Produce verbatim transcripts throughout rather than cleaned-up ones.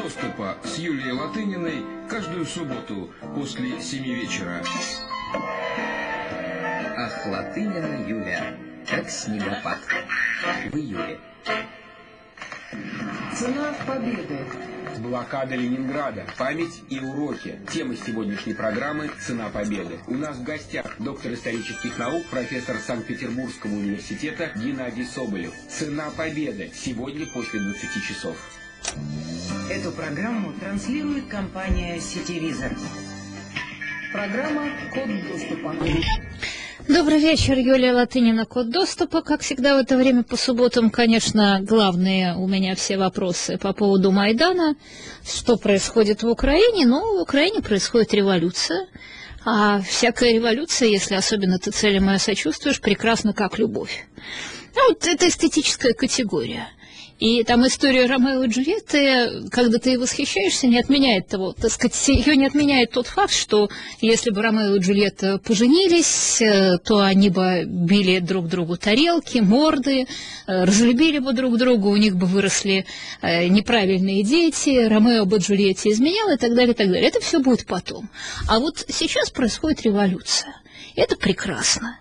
доступа» с Юлией Латыниной каждую субботу после семи вечера. Ах, Латынина Юля, как снегопад в июле. Цена победы. Блокада Ленинграда. Память и уроки. Тема сегодняшней программы «Цена победы». У нас в гостях доктор исторических наук, профессор Санкт-Петербургского университета Геннадий Соболев. «Цена победы» сегодня после двадцати часов. Эту программу транслирует компания «Сетевизор». Программа «Код доступа». Добрый вечер, Юлия Латынина, «Код доступа». Как всегда в это время по субботам, конечно, главные у меня все вопросы по поводу Майдана, что происходит в Украине. Ну, в Украине происходит революция, а всякая революция, если особенно ты целям ее сочувствуешь, прекрасна как любовь. Ну, вот это эстетическая категория. И там история Ромео и Джульетты, когда ты восхищаешься, не отменяет того, так сказать, ее не отменяет тот факт, что если бы Ромео и Джульетта поженились, то они бы били друг другу тарелки, морды, разлюбили бы друг друга, у них бы выросли неправильные дети, Ромео бы Джульетте изменял и так далее, и так далее. Это все будет потом. А вот сейчас происходит революция. Это прекрасно.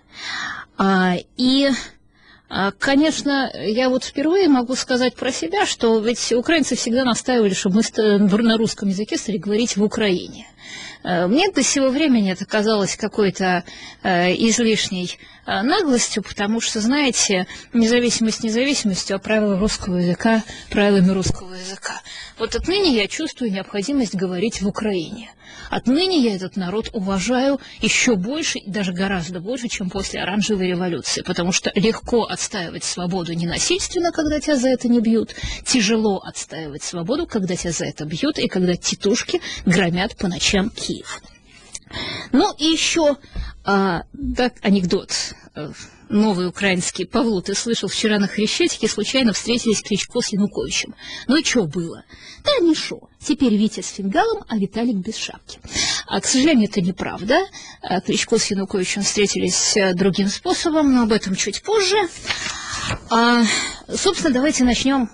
И... Конечно, я вот впервые могу сказать про себя, что ведь украинцы всегда настаивали, чтобы мы на русском языке стали говорить в Украине. Мне до сего времени это казалось какой-то излишней наглостью, потому что, знаете, независимость независимостью, а правила русского языка правилами русского языка. Вот отныне я чувствую необходимость говорить в Украине. Отныне я этот народ уважаю еще больше, даже гораздо больше, чем после Оранжевой революции, потому что легко отстаивать свободу ненасильственно, когда тебя за это не бьют, тяжело отстаивать свободу, когда тебя за это бьют, и когда титушки громят по ночам Киев. Ну и еще а, так, анекдот новый украинский. Павлу, ты слышал, вчера на Хрещатике случайно встретились Кличко с Януковичем. Ну и что было? Да ничего. Теперь Витя с фингалом, а Виталик без шапки. А, к сожалению, это неправда. Кличко с Януковичем встретились другим способом, но об этом чуть позже. А, собственно, давайте начнем.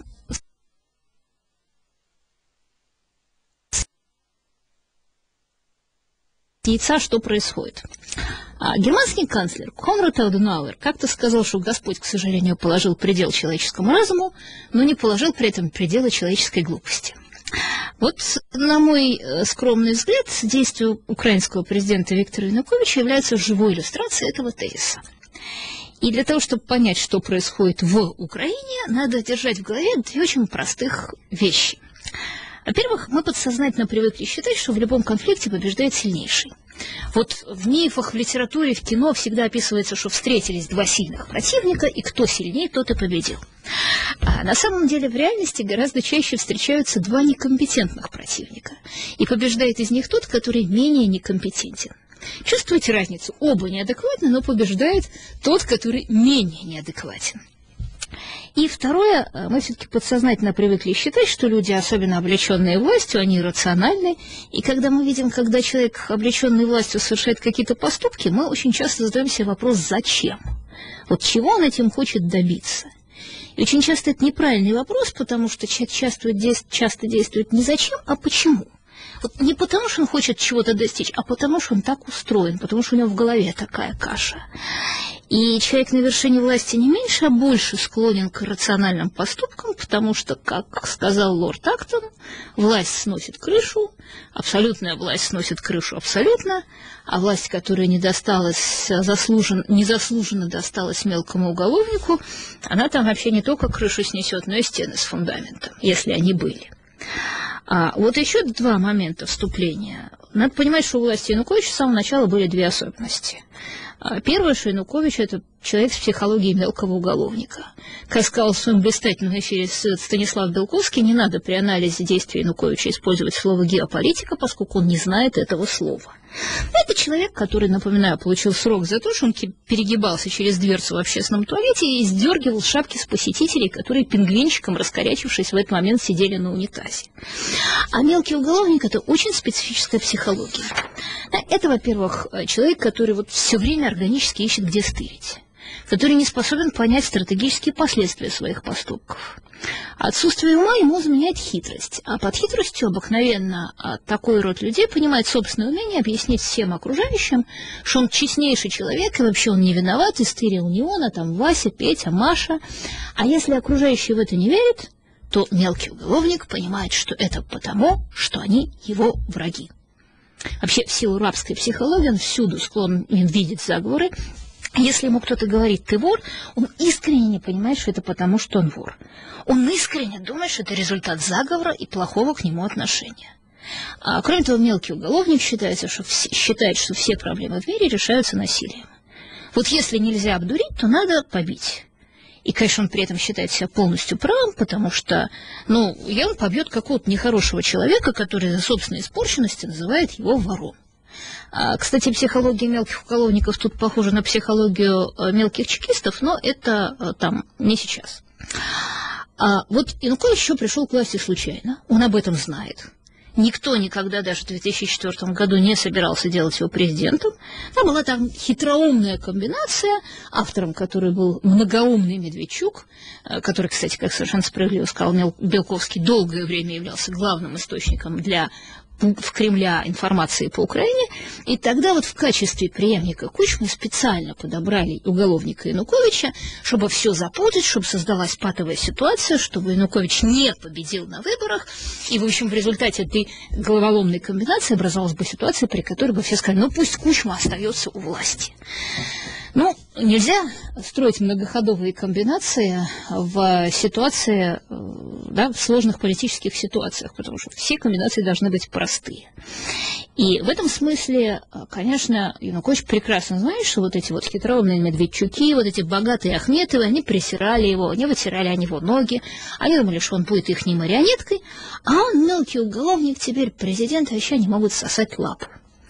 Яйца, что происходит. А германский канцлер Конрад Аденауэр как-то сказал, что Господь, к сожалению, положил предел человеческому разуму, но не положил при этом предела человеческой глупости. Вот, на мой скромный взгляд, действия украинского президента Виктора Януковича являются живой иллюстрацией этого тезиса. И для того, чтобы понять, что происходит в Украине, надо держать в голове две очень простых вещи. Во-первых, мы подсознательно привыкли считать, что в любом конфликте побеждает сильнейший. Вот в мифах, в литературе, в кино всегда описывается, что встретились два сильных противника, и кто сильнее, тот и победил. А на самом деле в реальности гораздо чаще встречаются два некомпетентных противника. И побеждает из них тот, который менее некомпетентен. Чувствуете разницу? Оба неадекватны, но побеждает тот, который менее неадекватен. И второе, мы все-таки подсознательно привыкли считать, что люди, особенно облеченные властью, они рациональны. И когда мы видим, когда человек, облеченный властью, совершает какие-то поступки, мы очень часто задаем себе вопрос «зачем?». Вот чего он этим хочет добиться? И очень часто это неправильный вопрос, потому что человек часто действует, часто действует не «зачем?», а «почему?». Вот не потому, что он хочет чего-то достичь, а потому, что он так устроен, потому что у него в голове такая каша. И человек на вершине власти не меньше, а больше склонен к рациональным поступкам, потому что, как сказал лорд Актон, власть сносит крышу, абсолютная власть сносит крышу абсолютно, а власть, которая не досталась, заслужен, незаслуженно досталась мелкому уголовнику, она там вообще не только крышу снесет, но и стены с фундаментом, если они были. А вот еще два момента вступления. Надо понимать, что у власти Януковича с самого начала были две особенности. Первое, что Янукович – это человек с психологией мелкого уголовника. Как сказал в своем блистательном эфире Станислав Белковский, не надо при анализе действий Януковича использовать слово «геополитика», поскольку он не знает этого слова. Это человек, который, напоминаю, получил срок за то, что он перегибался через дверцу в общественном туалете и сдергивал шапки с посетителей, которые пингвинчиком, раскорячившись, в этот момент сидели на унитазе. А мелкий уголовник – это очень специфическая психология. Это, во-первых, человек, который вот все время органически ищет, где стырить. который не способен понять стратегические последствия своих поступков. Отсутствие ума ему заменяет хитрость, а под хитростью обыкновенно такой род людей понимает собственное умение объяснить всем окружающим, что он честнейший человек, и вообще он не виноват, и стырил не он, а там Вася, Петя, Маша. А если окружающие в это не верят, то мелкий уголовник понимает, что это потому, что они его враги. Вообще, в силу рабской психологии он всюду склонен видеть заговоры. Если ему кто-то говорит «ты вор», он искренне не понимает, что это потому, что он вор. Он искренне думает, что это результат заговора и плохого к нему отношения. А, кроме того, мелкий уголовник считается, что все, считает, что все проблемы в мире решаются насилием. Вот если нельзя обдурить, то надо побить. И, конечно, он при этом считает себя полностью правым, потому что, ну, и он побьет какого-то нехорошего человека, который за собственной испорченности называет его вором. А, кстати, психология мелких уголовников тут похожа на психологию мелких чекистов, но это а, там не сейчас. А, вот Янукович еще пришел к власти случайно, он об этом знает. Никто никогда даже в две тысячи четвёртом году не собирался делать его президентом. Там была там хитроумная комбинация, автором которой был многоумный Медведчук, который, кстати, как совершенно справедливо сказал Белковский, долгое время являлся главным источником для в Кремля информации по Украине, и тогда вот в качестве преемника Кучмы специально подобрали уголовника Януковича, чтобы все запутать, чтобы создалась патовая ситуация, чтобы Янукович не победил на выборах, и, в общем, в результате этой головоломной комбинации образовалась бы ситуация, при которой бы все сказали, ну пусть Кучма остается у власти. Ну, нельзя строить многоходовые комбинации в ситуации, да, в сложных политических ситуациях, потому что все комбинации должны быть простые. И в этом смысле, конечно, Янукович прекрасно знает, что вот эти вот хитроумные Медведчуки, вот эти богатые Ахметовы, они присирали его, они вытирали о него ноги, они думали, что он будет их не марионеткой, а он, мелкий уголовник, теперь президент, вообще не могут сосать лапу.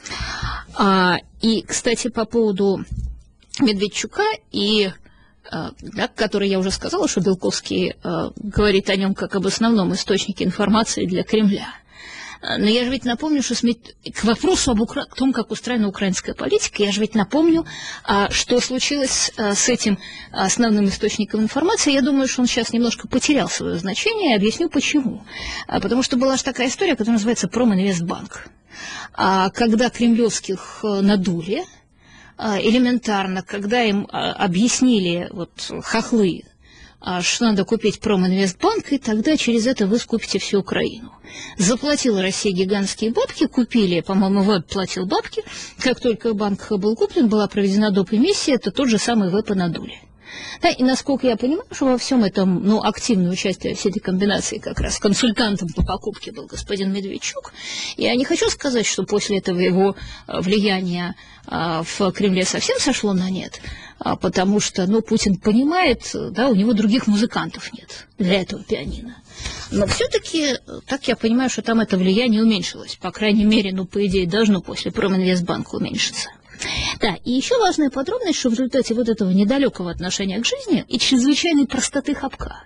А, и, кстати, по поводу Медведчука, и, да, который я уже сказала, что Белковский э, говорит о нем как об основном источнике информации для Кремля. Но я же ведь напомню, что к вопросу об Укра... о том, как устроена украинская политика, я же ведь напомню, а, что случилось а, с этим основным источником информации. Я думаю, что он сейчас немножко потерял свое значение, и объясню почему. А, потому что была же такая история, которая называется «Проминвестбанк». А, когда кремлевских надули, элементарно, когда им объяснили вот, хохлы, что надо купить Проминвестбанк, и тогда через это вы скупите всю Украину. Заплатила Россия гигантские бабки, купили, по-моему, ВЭБ платил бабки. Как только банк был куплен, была проведена доп. Эмиссия, это тот же самый ВЭБ и надули. Да, и насколько я понимаю, что во всем этом, ну, активное участие всей этой комбинации как раз консультантом по покупке был господин Медведчук. Я не хочу сказать, что после этого его влияние а, в Кремле совсем сошло на нет, а, потому что, ну, Путин понимает, да, у него других музыкантов нет для этого пианино. Но все-таки, так я понимаю, что там это влияние уменьшилось. По крайней мере, ну, по идее, должно после Проминвестбанка уменьшиться. Да, и еще важная подробность, что в результате вот этого недалекого отношения к жизни и чрезвычайной простоты хапка,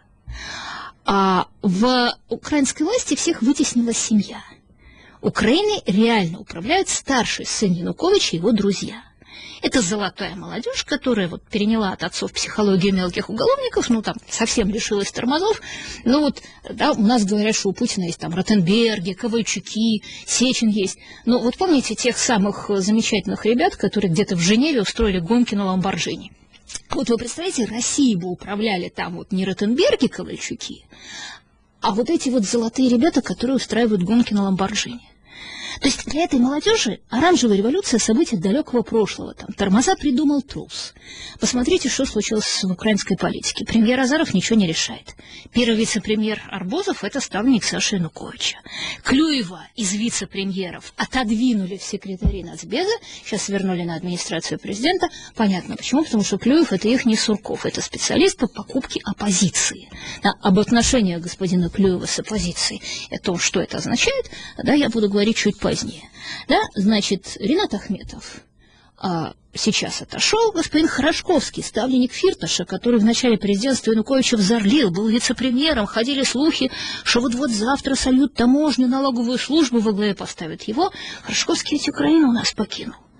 а в украинской власти всех вытеснила семья. Украиной реально управляют старший сын Януковича и его друзья. Это золотая молодежь, которая вот переняла от отцов психологию мелких уголовников, ну, там, совсем лишилась тормозов. Ну, вот, да, у нас говорят, что у Путина есть там Ротенберги, Ковальчуки, Сечин есть. Ну, вот помните тех самых замечательных ребят, которые где-то в Женеве устроили гонки на Ламборджини? Вот вы представляете, Россией бы управляли там вот не Ротенберги, Ковальчуки, а вот эти вот золотые ребята, которые устраивают гонки на Ламборджини. То есть для этой молодежи оранжевая революция — события далекого прошлого. Там тормоза придумал трус. Посмотрите, что случилось в украинской политике. Премьер Азаров ничего не решает. Первый вице-премьер Арбузов — это ставленник Саши Януковича. Клюева из вице-премьеров отодвинули в секретари Нацбеза, сейчас вернули на администрацию президента. Понятно почему, потому что Клюев — это их не Сурков, это специалист по покупке оппозиции. Да, об отношениях господина Клюева с оппозицией, о том, что это означает, да, я буду говорить чуть позднее. Да, значит, Ринат Ахметов а, сейчас отошел, господин Хорошковский, ставленник Фирташа, который в начале президентства Януковича взорлил, был вице-премьером, ходили слухи, что вот-вот завтра сольют таможню, налоговую службу, во главе поставят его. Хорошковский ведь Украину у нас покинул.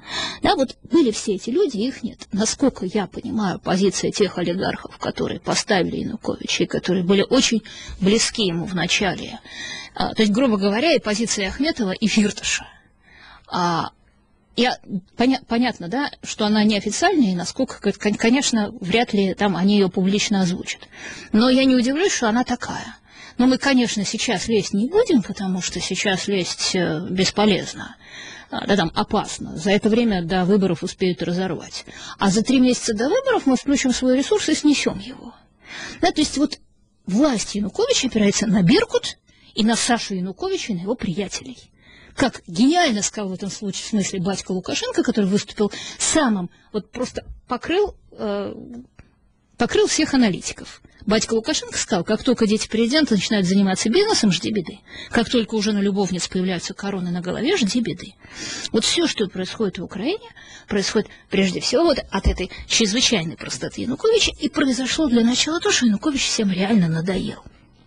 Да, вот были все эти люди, их нет. Насколько я понимаю, позиция тех олигархов, которые поставили Януковича и которые были очень близки ему в начале, а, то есть, грубо говоря, и позиция Ахметова, и Фирташа. А, я, поня, понятно, да, что она неофициальная, и насколько, конечно, вряд ли там они ее публично озвучат. Но я не удивлюсь, что она такая. Но мы, конечно, сейчас лезть не будем, потому что сейчас лезть бесполезно. Да, там опасно. За это время до выборов успеют разорвать. А за три месяца до выборов мы включим свой ресурс и снесем его. Да, то есть вот власть Януковича опирается на Беркут и на Сашу Януковича и на его приятелей. Как гениально сказал в этом случае, в смысле, батька Лукашенко, который выступил самым, вот просто покрыл, э, покрыл всех аналитиков. Батька Лукашенко сказал, как только дети президента начинают заниматься бизнесом, жди беды. Как только уже на любовниц появляются короны на голове, жди беды. Вот все, что происходит в Украине, происходит прежде всего вот от этой чрезвычайной простоты Януковича, и произошло для начала то, что Янукович всем реально надоел.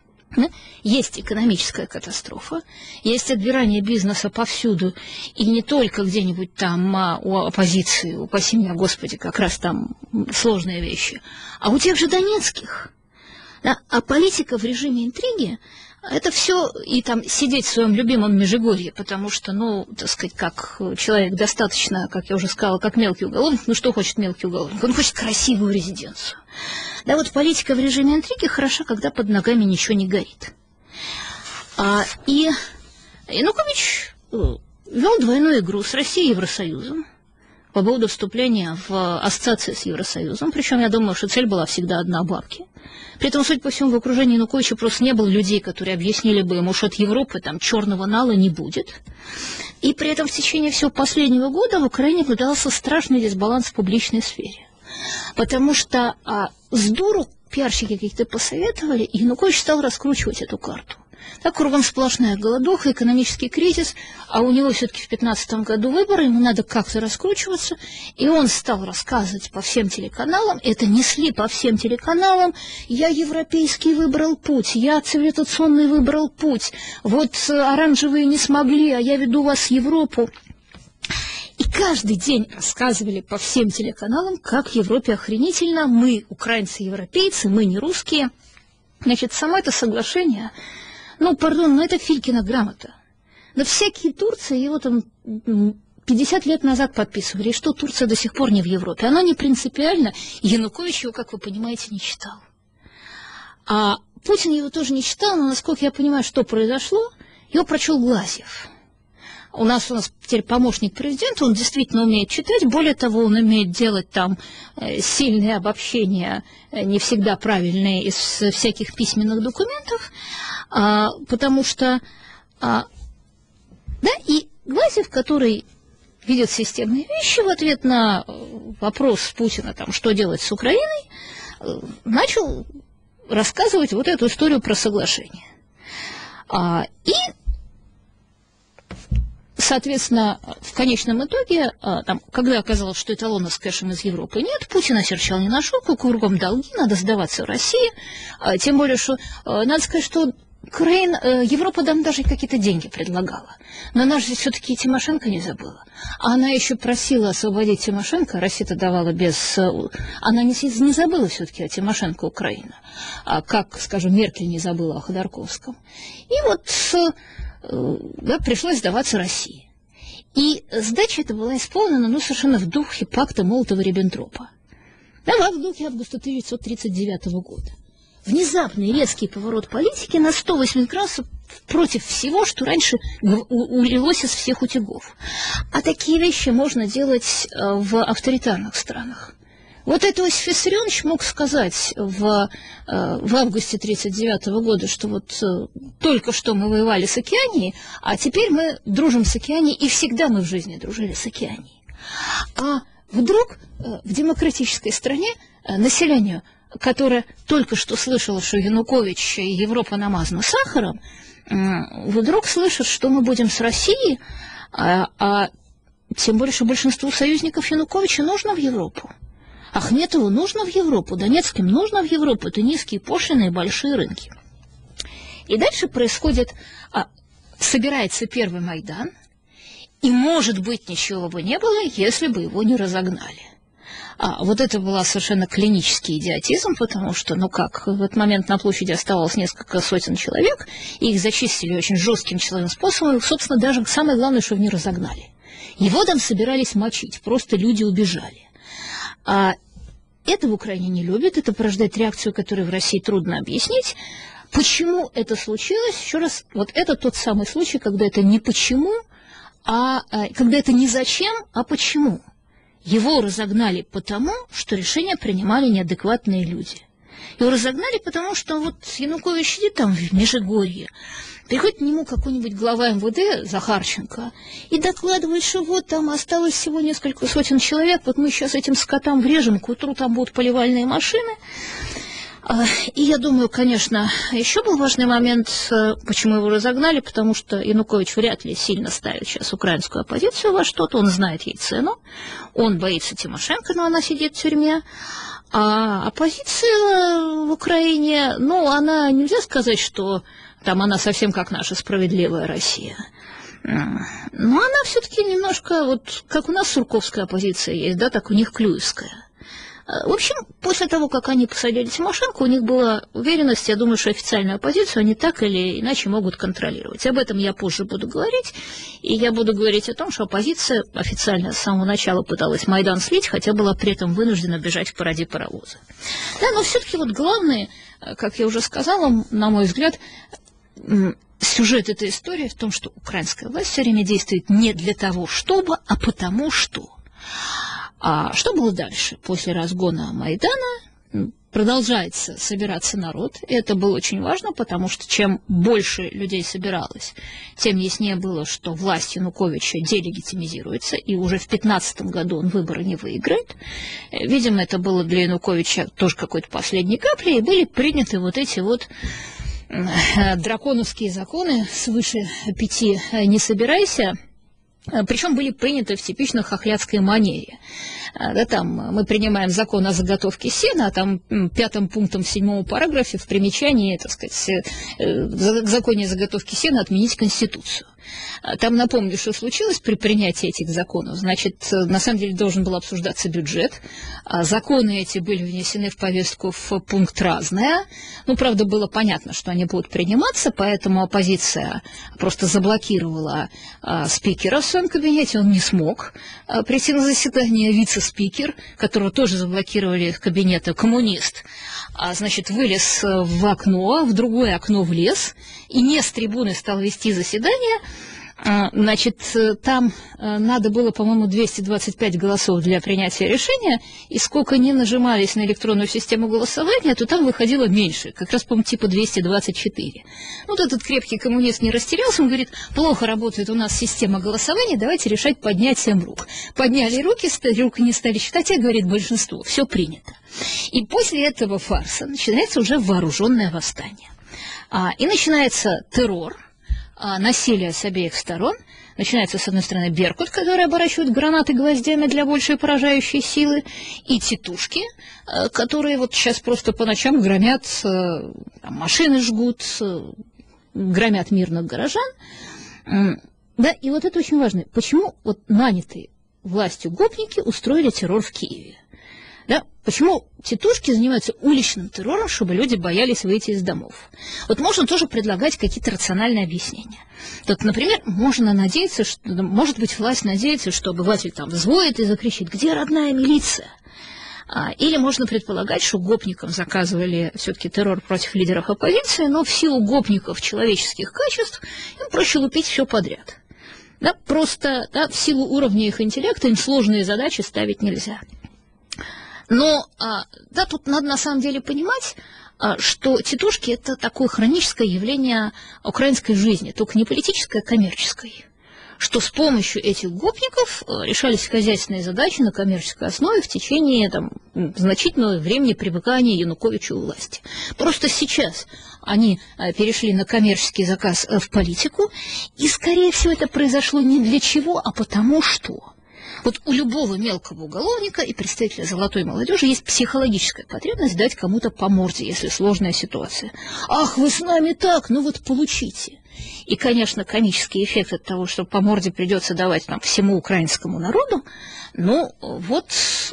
Есть экономическая катастрофа, есть отбирание бизнеса повсюду, и не только где-нибудь там а, у оппозиции, упаси меня, Господи, как раз там сложные вещи, а у тех же донецких. Да? А политика в режиме интриги – это все, и там сидеть в своем любимом Межигорье, потому что, ну, так сказать, как человек достаточно, как я уже сказала, как мелкий уголовник, ну что хочет мелкий уголовник? Он хочет красивую резиденцию. Да, вот политика в режиме интриги хороша, когда под ногами ничего не горит. А, и Янукович вел двойную игру с Россией и Евросоюзом по поводу вступления в ассоциацию с Евросоюзом. Причем я думаю, что цель была всегда одна – бабки. При этом, судя по всему, в окружении Януковича просто не было людей, которые объяснили бы ему, что от Европы там черного нала не будет. И при этом в течение всего последнего года в Украине наблюдался страшный дисбаланс в публичной сфере. Потому что а, с дуру пиарщики какие-то посоветовали, и Янукович стал раскручивать эту карту. Так, кругом сплошная голодуха, экономический кризис, а у него все-таки в пятнадцатом году выборы, ему надо как-то раскручиваться, и он стал рассказывать по всем телеканалам, это несли по всем телеканалам, я европейский выбрал путь, я цивилизационный выбрал путь, вот оранжевые не смогли, а я веду вас в Европу. И каждый день рассказывали по всем телеканалам, как в Европе охренительно, мы украинцы-европейцы, мы не русские. Значит, само это соглашение, ну, пардон, но это Филькина грамота. Но всякие Турции его там пятьдесят лет назад подписывали, и что Турция до сих пор не в Европе. Оно не принципиально, Янукович его, как вы понимаете, не читал. А Путин его тоже не читал, но, насколько я понимаю, что произошло, его прочел Глазьев. У нас у нас теперь помощник президента, он действительно умеет читать, более того, он умеет делать там э, сильные обобщения, э, не всегда правильные, из всяких письменных документов, а, потому что, а, да, и Глазьев, который видит системные вещи, в ответ на вопрос Путина, там, что делать с Украиной, э, начал рассказывать вот эту историю про соглашение. А, и соответственно, в конечном итоге, там, когда оказалось, что эталона с кэшем из Европы нет, Путин осерчал не на шутку, кругом долги, надо сдаваться в России. Тем более, что, надо сказать, что Украина, Европа нам даже какие-то деньги предлагала. Но она же все-таки Тимошенко не забыла. А она еще просила освободить Тимошенко, Россия-то давала без... Она не, не забыла все-таки о Тимошенко Украина, как, скажем, Меркель не забыла о Ходорковском. И вот... Да, пришлось сдаваться России. И сдача эта была исполнена, ну, совершенно в духе пакта Молотова-Риббентропа. Да, в духе августа тысяча девятьсот тридцать девятого года. Внезапный резкий поворот политики на сто восемьдесят градусов против всего, что раньше улилось из всех утюгов. А такие вещи можно делать в авторитарных странах. Вот это Иосиф Виссарионович мог сказать в, в августе тридцать девятого года, что вот только что мы воевали с Океанией, а теперь мы дружим с Океанией, и всегда мы в жизни дружили с Океанией. А вдруг в демократической стране населению, которое только что слышало, что Янукович и Европа намазана сахаром, вдруг слышит, что мы будем с Россией, а, а тем более, что большинству союзников Януковича нужно в Европу. Ахметову нужно в Европу, Донецким нужно в Европу, это низкие пошлины и большие рынки. И дальше происходит, а, собирается первый Майдан, И, может быть, ничего бы не было, если бы его не разогнали. А вот это был совершенно клинический идиотизм, потому что, ну как, в этот момент на площади оставалось несколько сотен человек, и их зачистили очень жестким числовым способом, и, собственно, даже самое главное, что не разогнали. Его там собирались мочить, просто люди убежали. А это в Украине не любят, это порождает реакцию, которую в России трудно объяснить. Почему это случилось? Еще раз, вот это тот самый случай, когда это не почему, а когда это не зачем, а почему. Его разогнали потому, что решения принимали неадекватные люди. Его разогнали потому, что вот Янукович сидит там в Межигорье, приходит к нему какой-нибудь глава эм вэ дэ Захарченко и докладывает, что вот там осталось всего несколько сотен человек, вот мы сейчас этим скотам врежем, к утру там будут поливальные машины. И я думаю, конечно, еще был важный момент, почему его разогнали, потому что Янукович вряд ли сильно ставит сейчас украинскую оппозицию во что-то, он знает ей цену, он боится Тимошенко, но она сидит в тюрьме, а оппозиция в Украине, ну, она, нельзя сказать, что там она совсем как наша справедливая Россия. Но она все-таки немножко, вот как у нас сурковская оппозиция есть, да, так у них клюевская. В общем, после того, как они посадили Тимошенко, у них была уверенность, я думаю, что официальную оппозицию они так или иначе могут контролировать. Об этом я позже буду говорить, и я буду говорить о том, что оппозиция официально с самого начала пыталась Майдан слить, хотя была при этом вынуждена бежать в параде паровоза. Да, но все-таки вот главное, как я уже сказала, на мой взгляд, сюжет этой истории в том, что украинская власть все время действует не для того, чтобы, а потому что. А что было дальше? После разгона Майдана продолжается собираться народ. И это было очень важно, потому что чем больше людей собиралось, тем яснее было, что власть Януковича делегитимизируется, и уже в две тысячи пятнадцатом году он выборы не выиграет. Видимо, это было для Януковича тоже какой-то последней каплей, и были приняты вот эти вот драконовские законы свыше пяти «не собирайся», причем были приняты в типично хохлядской манере. Да, там мы принимаем закон о заготовке сена, а там пятым пунктом в седьмом параграфе в примечании, так сказать, к законе о заготовке сена отменить Конституцию. Там, напомню, что случилось при принятии этих законов. Значит, на самом деле должен был обсуждаться бюджет. Законы эти были внесены в повестку в пункт «разное». Ну, правда, было понятно, что они будут приниматься, поэтому оппозиция просто заблокировала а, спикера в своем кабинете. Он не смог а, прийти на заседание. Вице-спикер, которого тоже заблокировали из кабинета, коммунист, а, значит, вылез в окно, в другое окно влез и не с трибуны стал вести заседание. Значит, там надо было, по-моему, двести двадцать пять голосов для принятия решения, и сколько ни нажимались на электронную систему голосования, то там выходило меньше, как раз, по-моему, типа двести двадцать четыре. Вот этот крепкий коммунист не растерялся, он говорит, плохо работает у нас система голосования, давайте решать поднятием рук. Подняли руки, руки не стали считать, и говорит большинство, все принято. И после этого фарса начинается уже вооруженное восстание. И начинается террор, насилие с обеих сторон. Начинается, с одной стороны, Беркут, который оборачивает гранаты гвоздями для большей поражающей силы, и тетушки, которые вот сейчас просто по ночам громят, там, машины жгут, громят мирных горожан. Да, и вот это очень важно. Почему вот нанятые властью гопники устроили террор в Киеве? Да? Почему тетушки занимаются уличным террором, чтобы люди боялись выйти из домов? Вот можно тоже предлагать какие-то рациональные объяснения. Вот, например, можно надеяться, что, может быть, власть надеется, что обыватель там взвоет и закричит, где родная милиция? А, или можно предполагать, что гопникам заказывали все-таки террор против лидеров оппозиции, но в силу гопников человеческих качеств им проще лупить все подряд. Да? Просто да, в силу уровня их интеллекта им сложные задачи ставить нельзя. Но, да, тут надо на самом деле понимать, что тетушки – это такое хроническое явление украинской жизни, только не политическое, а коммерческое. Что с помощью этих гопников решались хозяйственные задачи на коммерческой основе в течение там, значительного времени привыкания Януковича у власти. Просто сейчас они перешли на коммерческий заказ в политику, и, скорее всего, это произошло не для чего, а потому что. Вот у любого мелкого уголовника и представителя золотой молодежи есть психологическая потребность дать кому-то по морде, если сложная ситуация. Ах, вы с нами так, ну вот получите. и, конечно, комический эффект от того, что по морде придется давать там всему украинскому народу, ну, вот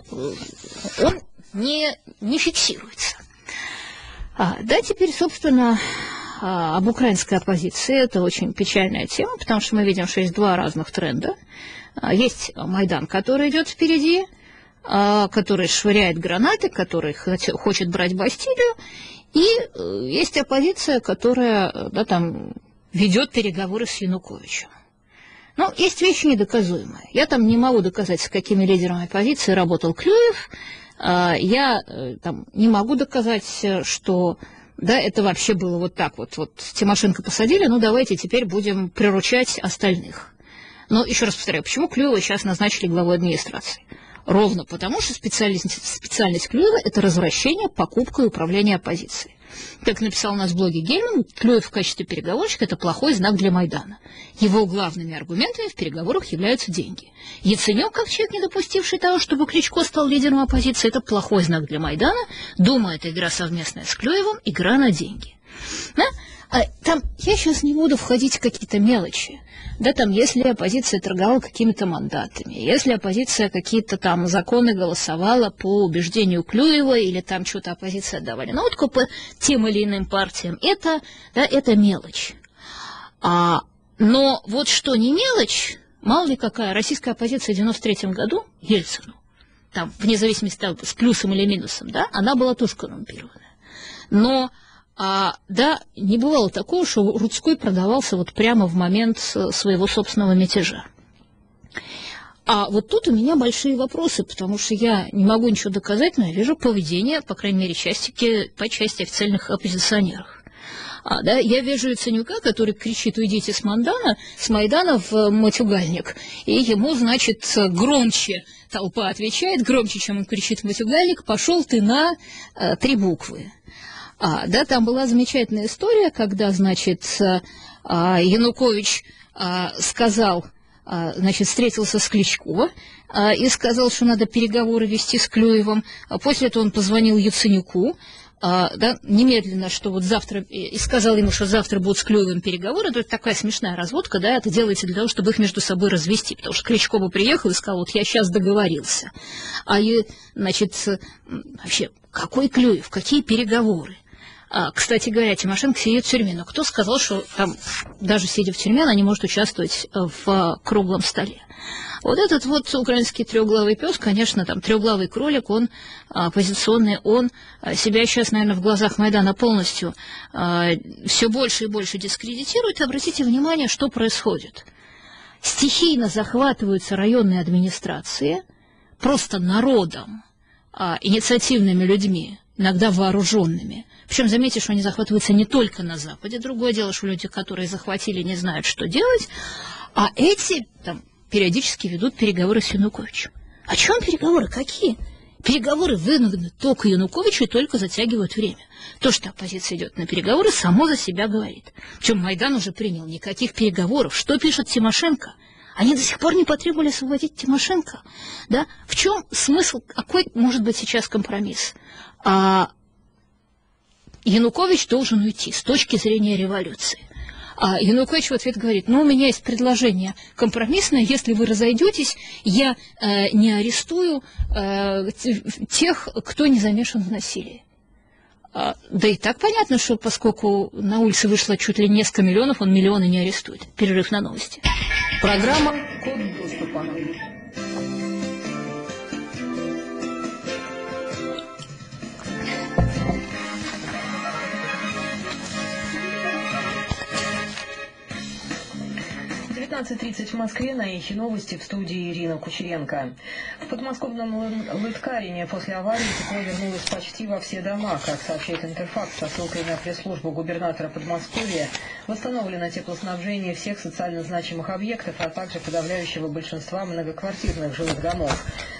он не, не фиксируется. А, да, теперь, собственно, об украинской оппозиции. Это очень печальная тема, потому что мы видим, что есть два разных тренда. Есть Майдан, который идет впереди, который швыряет гранаты, который хочет брать Бастилию, и есть оппозиция, которая, да, там, ведет переговоры с Януковичем. Но есть вещи недоказуемые. Я там не могу доказать, с какими лидерами оппозиции работал Клюев. Я там не могу доказать, что, да, это вообще было вот так вот. Вот Тимошенко посадили, ну давайте теперь будем приручать остальных. Но еще раз повторяю, почему Клюева сейчас назначили главой администрации? Ровно потому, что специальность, специальность Клюева – это развращение, покупка и управление оппозицией. Как написал у нас в блоге Гельман, Клюев в качестве переговорщика – это плохой знак для Майдана. Его главными аргументами в переговорах являются деньги. Яценюк, как человек, не допустивший того, чтобы Кличко стал лидером оппозиции, это плохой знак для Майдана. Думаю, это игра совместная с Клюевым, игра на деньги. Да? А там я сейчас не буду входить в какие-то мелочи. Да, там, если оппозиция торговала какими-то мандатами, если оппозиция какие-то там законы голосовала по убеждению Клюева, или там что-то оппозиция отдавали на откупы тем или иным партиям, это, да, это мелочь. А, но вот что не мелочь, мало ли какая, российская оппозиция в девяносто третьем году Ельцину, там, вне зависимости от того, с плюсом или минусом, да, она была тоже коррумпированная. Но А, да, не бывало такого, что Рудской продавался вот прямо в момент своего собственного мятежа. А вот тут у меня большие вопросы, потому что я не могу ничего доказать, но я вижу поведение, по крайней мере, части, по части официальных оппозиционеров. А, да, я вижу Яценюка, который кричит: уйдите с Майдана, с Майдана в матюгальник, и ему, значит, громче толпа отвечает, громче, чем он кричит в матюгальник: пошел ты на а, три буквы. А, да, там была замечательная история, когда, значит, а, Янукович а, сказал, а, значит, встретился с Кличко а, и сказал, что надо переговоры вести с Клюевым. А после этого он позвонил Яценюку, а, да, немедленно, что вот завтра, и сказал ему, что завтра будут с Клюевым переговоры. Это такая смешная разводка, да, это делается для того, чтобы их между собой развести, потому что Кличко бы приехал и сказал: вот я сейчас договорился. А, значит, вообще, какой Клюев, какие переговоры? А, кстати говоря, Тимошенко сидит в тюрьме, но кто сказал, что там, даже сидя в тюрьме, она не может участвовать в круглом столе? Вот этот вот украинский трехглавый пес, конечно, там трехглавый кролик, он оппозиционный, он себя сейчас, наверное, в глазах Майдана полностью а, все больше и больше дискредитирует. Обратите внимание, что происходит. Стихийно захватываются районные администрации просто народом, а, инициативными людьми, иногда вооруженными. Причем заметьте, что они захватываются не только на Западе. Другое дело, что люди, которые захватили, не знают, что делать. А эти там периодически ведут переговоры с Януковичем. О чем переговоры? Какие? Переговоры выгодны только Януковичу и только затягивают время. То, что оппозиция идет на переговоры, само за себя говорит. Причем Майдан уже принял никаких переговоров. Что пишет Тимошенко? Они до сих пор не потребовали освободить Тимошенко. Да? В чем смысл? Какой может быть сейчас компромисс? А Янукович должен уйти с точки зрения революции. А Янукович в ответ говорит: ну, у меня есть предложение компромиссное, если вы разойдетесь, я э, не арестую э, тех, кто не замешан в насилии. А, да и так понятно, что поскольку на улице вышло чуть ли несколько миллионов, он миллионы не арестует. Перерыв на новости. Программа «Код доступа». девятнадцать тридцать в Москве, на Эхе новости, в студии Ирина Кучеренко. В подмосковном Лыткарине после аварии тепло вернулось почти во все дома. Как сообщает Интерфакс со ссылкой на пресс-службу губернатора Подмосковья, восстановлено теплоснабжение всех социально значимых объектов, а также подавляющего большинства многоквартирных жилых домов.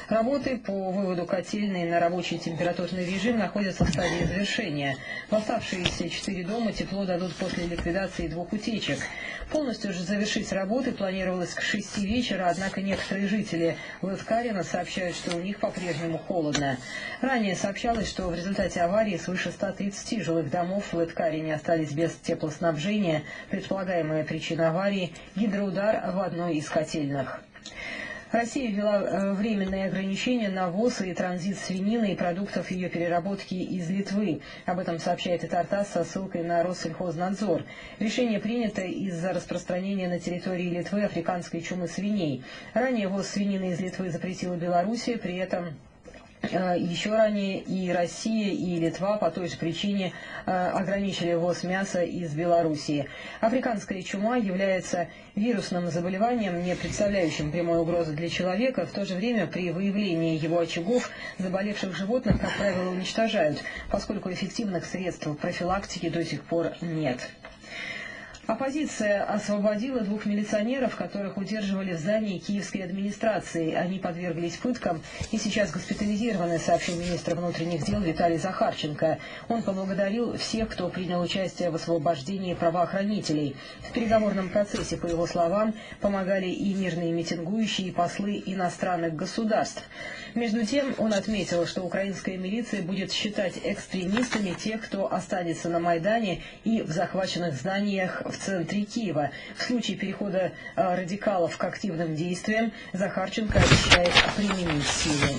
Работы по выводу котельной на рабочий температурный режим находятся в стадии завершения. В оставшиеся четыре дома тепло дадут после ликвидации двух утечек. Полностью же завершить работы планировалось к шести вечера, однако некоторые жители Лыткарина сообщают, что у них по-прежнему холодно. Ранее сообщалось, что в результате аварии свыше ста тридцати жилых домов в Лыткарине остались без теплоснабжения. Предполагаемая причина аварии – гидроудар в одной из котельных. Россия ввела временные ограничения на ввоз и транзит свинины и продуктов ее переработки из Литвы. Об этом сообщает и Тартас со ссылкой на Россельхознадзор. Решение принято из-за распространения на территории Литвы африканской чумы свиней. Ранее ввоз свинины из Литвы запретила Белоруссия, при этом еще ранее и Россия, и Литва по той же причине ограничили ввоз мяса из Белоруссии. Африканская чума является вирусным заболеванием, не представляющим прямой угрозы для человека. В то же время при выявлении его очагов заболевших животных, как правило, уничтожают, поскольку эффективных средств профилактики до сих пор нет. Оппозиция освободила двух милиционеров, которых удерживали в здании киевской администрации. Они подверглись пыткам и сейчас госпитализированы, сообщил министр внутренних дел Виталий Захарченко. Он поблагодарил всех, кто принял участие в освобождении правоохранителей. В переговорном процессе, по его словам, помогали и мирные митингующие, и послы иностранных государств. Между тем, он отметил, что украинская милиция будет считать экстремистами тех, кто останется на Майдане и в захваченных зданиях в центре Киева. В случае перехода э, радикалов к активным действиям Захарченко обещает применить силу.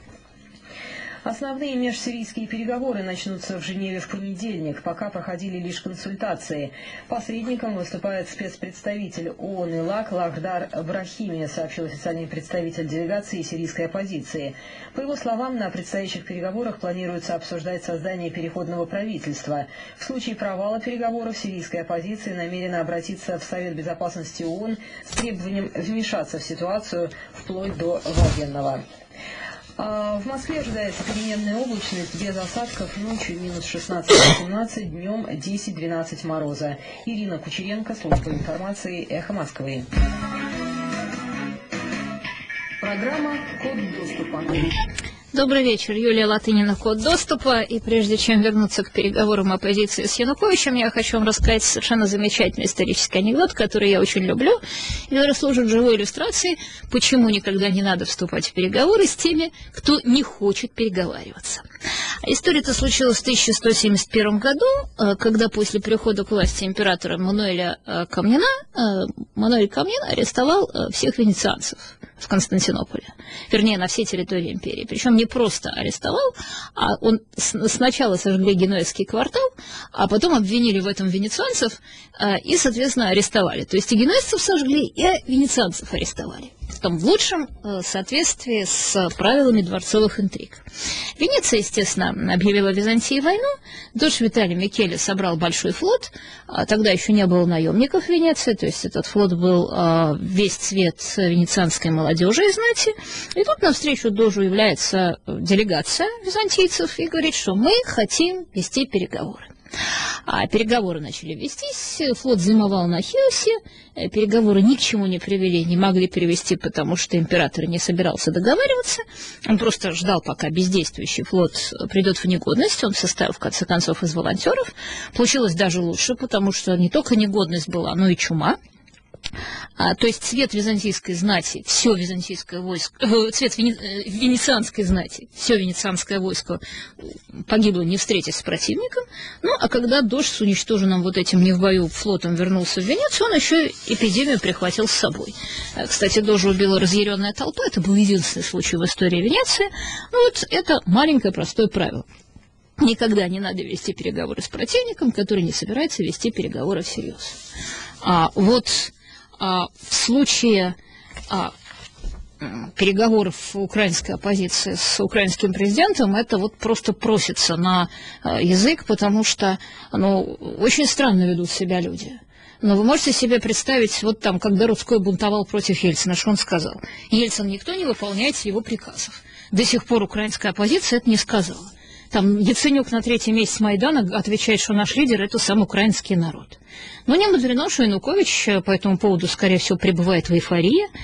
Основные межсирийские переговоры начнутся в Женеве в понедельник. Пока проходили лишь консультации. Посредником выступает спецпредставитель ООН ИЛАК Лахдар Брахими, сообщил официальный представитель делегации сирийской оппозиции. По его словам, на предстоящих переговорах планируется обсуждать создание переходного правительства. В случае провала переговоров сирийская оппозиция намерена обратиться в Совет Безопасности ООН с требованием вмешаться в ситуацию вплоть до военного. В Москве ожидается переменная облачность, без осадков, ночью минус шестнадцать-восемнадцать, днем десять-двенадцать мороза. Ирина Кучеренко, служба информации, Эхо Москвы. Программа «Код доступа». Добрый вечер, Юлия Латынина, «Код доступа». И прежде чем вернуться к переговорам оппозиции с Януковичем, я хочу вам рассказать совершенно замечательный исторический анекдот, который я очень люблю, и который служит живой иллюстрацией, почему никогда не надо вступать в переговоры с теми, кто не хочет переговариваться. История-то случилась в тысяча сто семьдесят первом году, когда после прихода к власти императора Мануэля Комнена, Мануэль Комнен арестовал всех венецианцев в Константинополе, вернее, на всей территории империи. Причем не просто арестовал, а он сначала сожгли Генуэзский квартал, а потом обвинили в этом венецианцев и, соответственно, арестовали. То есть и генуэзцев сожгли, и венецианцев арестовали. В лучшем соответствии с правилами дворцовых интриг. Венеция, естественно, объявила Византии войну. Дождь Виталий Микеле собрал большой флот. Тогда еще не было наемников в Венеции, то есть этот флот был весь цвет венецианской молодежи и знати. И тут навстречу Дожу является делегация византийцев и говорит, что мы хотим вести переговоры. А переговоры начали вестись, флот зимовал на Хиосе, переговоры ни к чему не привели, не могли перевести, потому что император не собирался договариваться, он просто ждал, пока бездействующий флот придет в негодность, он состоял, в конце концов, из волонтеров, получилось даже лучше, потому что не только негодность была, но и чума. А, то есть цвет византийской знати, все византийское войско, э, цвет вене, э, венецианской знати, все венецианское войско погибло, не встретясь с противником. Ну, а когда Дождь с уничтоженным вот этим не в бою флотом вернулся в Венецию, он еще эпидемию прихватил с собой. Кстати, Дождя убила разъяренная толпа, это был единственный случай в истории Венеции. Ну, вот это маленькое простое правило. Никогда не надо вести переговоры с противником, который не собирается вести переговоры всерьез. А вот а, в случае а, переговоров украинской оппозиции с украинским президентом, это вот просто просится на а, язык, потому что ну, очень странно ведут себя люди. Но вы можете себе представить, вот там, когда Рудской бунтовал против Ельцина, что он сказал? Ельцин, никто не выполняет его приказов. До сих пор украинская оппозиция это не сказала. Там Яценюк на третьем месяце Майдана отвечает, что наш лидер – это сам украинский народ. Но не мудрено, что Янукович по этому поводу, скорее всего, пребывает в эйфории.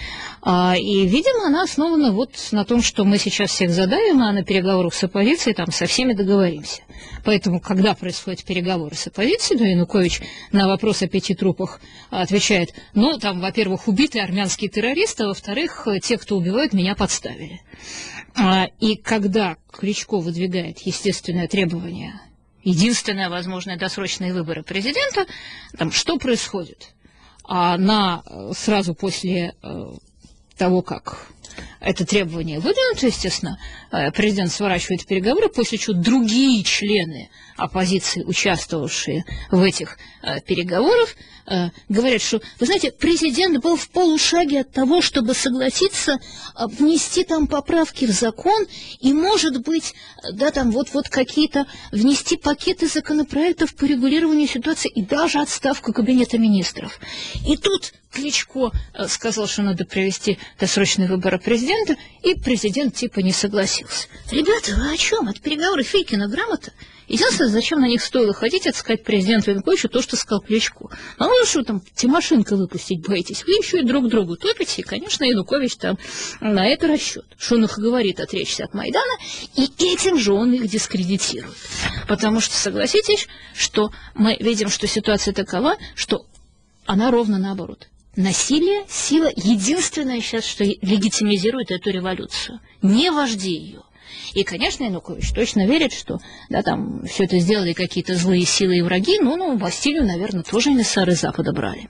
А, и, видимо, она основана вот на том, что мы сейчас всех задавим, а на переговорах с оппозицией там со всеми договоримся. Поэтому, когда происходят переговоры с оппозицией, то Янукович на вопрос о пяти трупах отвечает: ну, там, во-первых, убиты армянские террористы, а во-вторых, те, кто убивают, меня подставили. А, и когда Кличко выдвигает естественное требование, единственное возможное досрочные выборы президента, там что происходит? А на, сразу после того, как это требование выдвинуто, естественно, президент сворачивает переговоры, после чего другие члены оппозиции, участвовавшие в этих э, переговорах, э, говорят, что, вы знаете, президент был в полушаге от того, чтобы согласиться э, внести там поправки в закон и, может быть, да, там вот-вот какие-то, внести пакеты законопроектов по регулированию ситуации и даже отставку кабинета министров. И тут Кличко э, сказал, что надо провести досрочные выборы президента, и президент типа не согласился. Ребята, вы о чем? Это переговоры Филькина грамота. Единственное, зачем на них стоило ходить, это сказать президенту Януковичу то, что сказал Кличко. А вы что там, Тимошенко выпустить боитесь? Вы еще и друг другу топите, и, конечно, Янукович там на это расчет, что он их говорит отречься от Майдана, и этим же он их дискредитирует. Потому что, согласитесь, что мы видим, что ситуация такова, что она ровно наоборот. Насилие, сила — единственное сейчас, что легитимизирует эту революцию. Не вожди ее. И, конечно, Янукович точно верит, что да, там все это сделали какие-то злые силы и враги, но ну, Бастилию, наверное, тоже эмиссары Запада брали.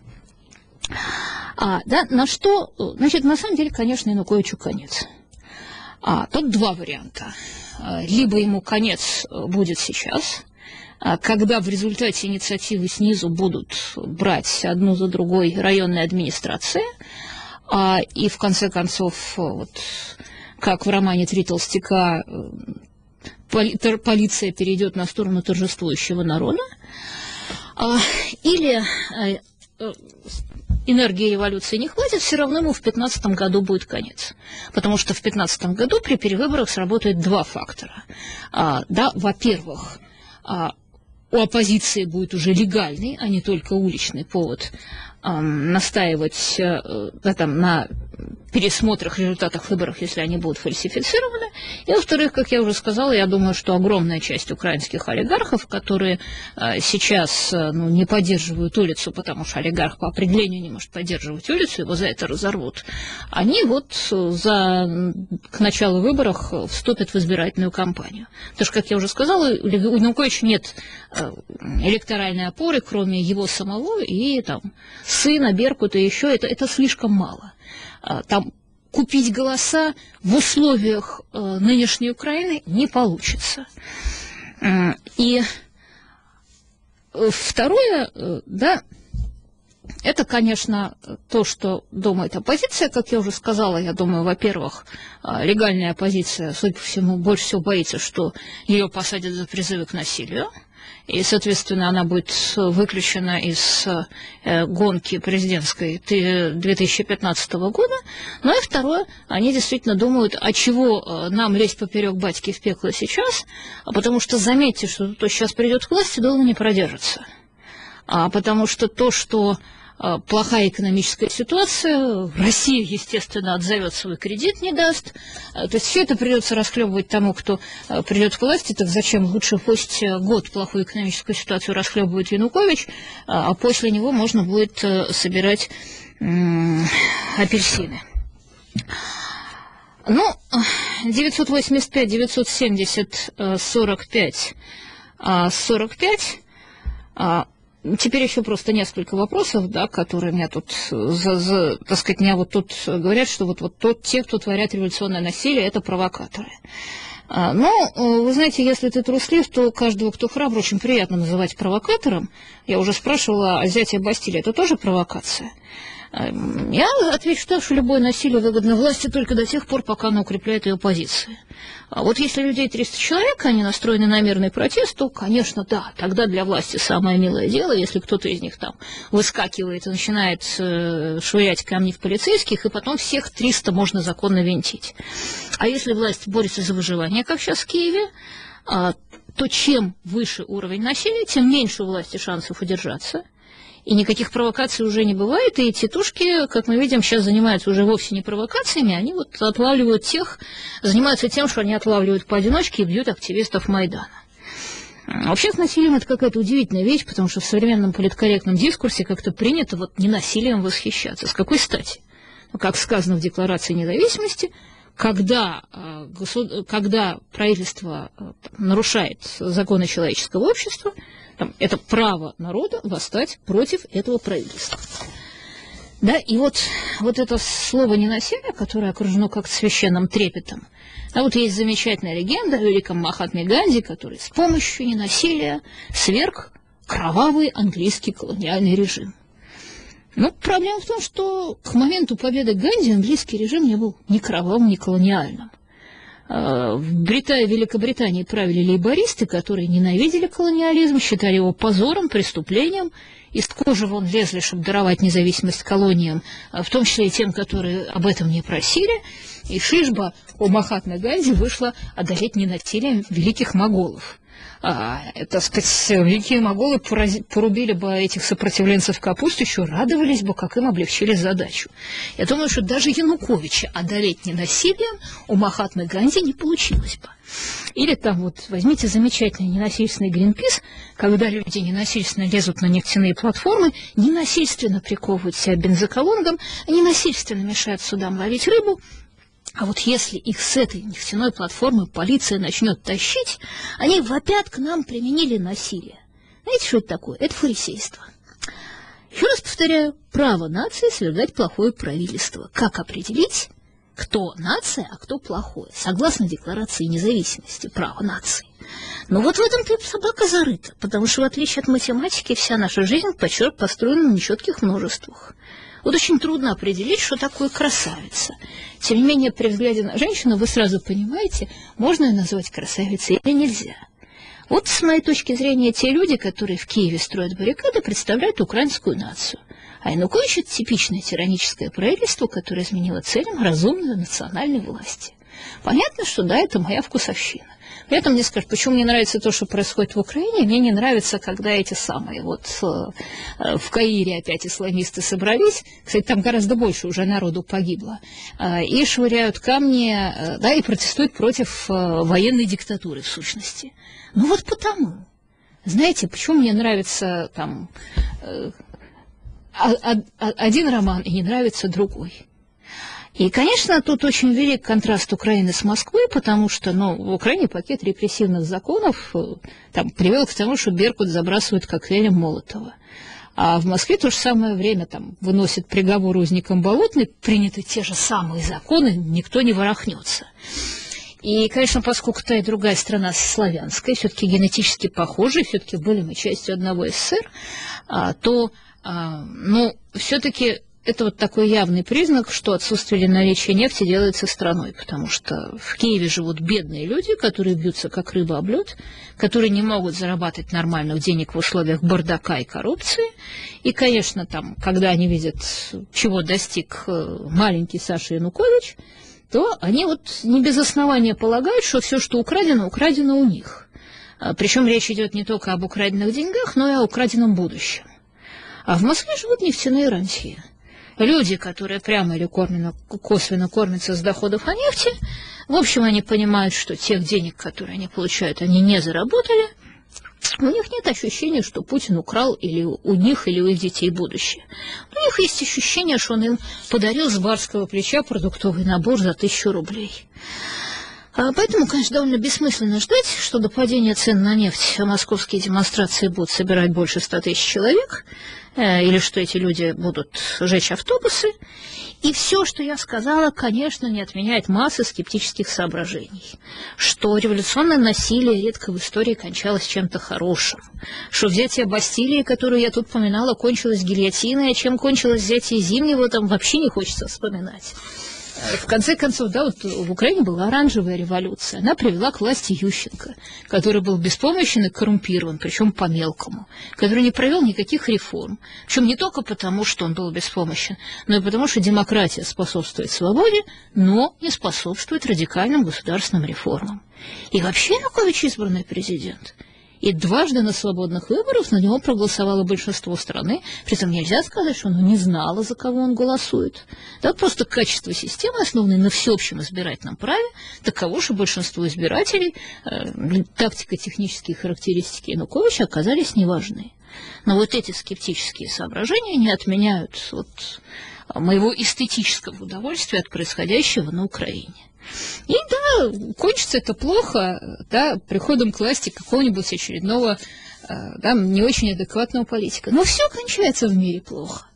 А, да, на что, значит, на самом деле, конечно, Януковичу конец. А, тут два варианта. Либо ему конец будет сейчас, когда в результате инициативы снизу будут брать одну за другой районные администрации, а, и в конце концов, вот, как в романе «Три толстяка», поли, тер, полиция перейдет на сторону торжествующего народа, а, или а, энергии революции не хватит, все равно ему в пятнадцатом году будет конец. Потому что в пятнадцатом году при перевыборах сработают два фактора. А, да, во-первых, а, у оппозиции будет уже легальный, а не только уличный повод э, настаивать э, да, там, на пересмотрах, результатах выборов, если они будут фальсифицированы. И, во-вторых, как я уже сказала, я думаю, что огромная часть украинских олигархов, которые э, сейчас э, ну, не поддерживают улицу, потому что олигарх по определению не может поддерживать улицу, его за это разорвут, они вот за, к началу выборов вступят в избирательную кампанию. Потому что, как я уже сказала, у Януковича нет э, электоральной опоры, кроме его самого и там, сына, Беркута, и еще это, это слишком мало. Там купить голоса в условиях э, нынешней Украины не получится. И второе, э, да, это, конечно, то, что думает оппозиция, как я уже сказала. Я думаю, во-первых, легальная оппозиция, судя по всему, больше всего боится, что ее посадят за призывы к насилию. И, соответственно, она будет выключена из э, гонки президентской две тысячи пятнадцатого года. Ну и второе, они действительно думают, а чего нам лезть поперек батьки в пекло сейчас, а потому что заметьте, что кто сейчас придет к власти, долго не продержится. А потому что то, что э, плохая экономическая ситуация, Россия, естественно, отзовет свой кредит, не даст. Э, то есть все это придется расхлебывать тому, кто э, придет к власти. Так зачем? Лучше пусть год плохую экономическую ситуацию расхлебывает Янукович, э, а после него можно будет э, собирать э, апельсины. Ну, девятьсот восемьдесят пять девятьсот семьдесят сорок пять сорок пять. Теперь еще просто несколько вопросов, да, которые меня тут, за, за, так сказать, меня вот тут говорят, что вот, вот тот, те, кто творят революционное насилие, это провокаторы. А, но, вы знаете, если ты труслив, то каждого, кто храбр, очень приятно называть провокатором. Я уже спрашивала, а взятие Бастилии – это тоже провокация? Я отвечу, что любое насилие выгодно власти только до тех пор, пока оно укрепляет ее позиции. А вот если людей триста человек, они настроены на мирный протест, то, конечно, да, тогда для власти самое милое дело, если кто-то из них там выскакивает и начинает э, швырять камни в полицейских, и потом всех триста можно законно винтить. А если власть борется за выживание, как сейчас в Киеве, а, то чем выше уровень насилия, тем меньше у власти шансов удержаться. И никаких провокаций уже не бывает, и тетушки, как мы видим, сейчас занимаются уже вовсе не провокациями, они вот отлавливают тех, занимаются тем, что они отлавливают поодиночке и бьют активистов Майдана. Вообще с насилием это какая-то удивительная вещь, потому что в современном политкорректном дискурсе как-то принято вот не насилием восхищаться. С какой стати? Ну, как сказано в Декларации независимости, когда, когда правительство нарушает законы человеческого общества, это право народа восстать против этого правительства. Да, и вот, вот это слово «ненасилие», которое окружено как священным трепетом, а вот есть замечательная легенда о великом Махатме Ганди, который с помощью ненасилия сверг кровавый английский колониальный режим. Но проблема в том, что к моменту победы Ганди английский режим не был ни кровавым, ни колониальным. В Британии, Великобритании правили лейбористы, которые ненавидели колониализм, считали его позором, преступлением, из кожи вон лезли, чтобы даровать независимость колониям, в том числе и тем, которые об этом не просили. И шишба у Махатмы Ганди вышла одолеть ненасилием великих моголов. А, это, сказать, великие моголы порубили бы этих сопротивленцев капусту, еще радовались бы, как им облегчили задачу. Я думаю, что даже Януковича одолеть ненасилием у Махатмы Ганди не получилось бы. Или там вот возьмите замечательный ненасильственный Гринпис, когда люди ненасильственно лезут на нефтяные платформы, ненасильственно приковывают себя бензоколонгом, ненасильственно мешают судам ловить рыбу. А вот если их с этой нефтяной платформы полиция начнет тащить, они вопят: к нам применили насилие. Знаете, что это такое? Это фарисейство. Еще раз повторяю, право нации свергать плохое правительство. Как определить, кто нация, а кто плохое? Согласно Декларации независимости, право нации. Но вот в этом-то собака зарыта, потому что в отличие от математики вся наша жизнь построена на нечетких множествах. Вот очень трудно определить, что такое красавица. Тем не менее, при взгляде на женщину вы сразу понимаете, можно ее назвать красавицей или нельзя. Вот, с моей точки зрения, те люди, которые в Киеве строят баррикады, представляют украинскую нацию. А Янукович – это типичное тираническое правительство, которое изменило целям разумной национальной власти. Понятно, что да, это моя вкусовщина. При этом мне скажут, почему мне нравится то, что происходит в Украине, мне не нравится, когда эти самые, вот э, в Каире опять исламисты собрались, кстати, там гораздо больше уже народу погибло, э, и швыряют камни, э, да, и протестуют против э, военной диктатуры, в сущности. Ну вот потому. Знаете, почему мне нравится там э, один роман и не нравится другой? И, конечно, тут очень велик контраст Украины с Москвой, потому что, ну, в Украине пакет репрессивных законов там привел к тому, что Беркут забрасывают коктейлем Молотова. А в Москве в то же самое время там выносят приговор узникам Болотной, приняты те же самые законы, никто не ворохнется. И, конечно, поскольку та и другая страна славянская, все-таки генетически похожи, все-таки были мы частью одного СССР, то, ну, все-таки это вот такой явный признак, что отсутствие или наличие нефти делается страной, потому что в Киеве живут бедные люди, которые бьются как рыба об лед, которые не могут зарабатывать нормальных денег в условиях бардака и коррупции. И, конечно, там, когда они видят, чего достиг маленький Саша Янукович, то они вот не без основания полагают, что все, что украдено, украдено у них. Причем речь идет не только об украденных деньгах, но и о украденном будущем. А в Москве живут нефтяные рантье. Люди, которые прямо или косвенно кормятся с доходов от нефти, в общем, они понимают, что тех денег, которые они получают, они не заработали. У них нет ощущения, что Путин украл или у них, или у их детей будущее. У них есть ощущение, что он им подарил с барского плеча продуктовый набор за тысячу рублей. А поэтому, конечно, довольно бессмысленно ждать, что до падения цен на нефть московские демонстрации будут собирать больше ста тысяч человек, или что эти люди будут жечь автобусы. И все, что я сказала, конечно, не отменяет массы скептических соображений. Что революционное насилие редко в истории кончалось чем-то хорошим. Что взятие Бастилии, которую я тут поминала, кончилось гильотиной, а чем кончилось взятие Зимнего, там вообще не хочется вспоминать. В конце концов, да, вот в Украине была оранжевая революция. Она привела к власти Ющенко, который был беспомощен и коррумпирован, причем по-мелкому, который не провел никаких реформ. Причем не только потому, что он был беспомощен, но и потому, что демократия способствует свободе, но не способствует радикальным государственным реформам. И вообще Янукович избранный президент. И дважды на свободных выборах на него проголосовало большинство страны. При этом нельзя сказать, что оно не знало, за кого он голосует. Да, просто качество системы, основанное на всеобщем избирательном праве, таково, что большинство избирателей, э, тактико-технические характеристики Януковича оказались неважны. Но вот эти скептические соображения не отменяют вот моего эстетического удовольствия от происходящего на Украине. И да, кончится это плохо, да, приходом к власти какого-нибудь очередного, да, не очень адекватного политика. Но все кончается в мире плохо.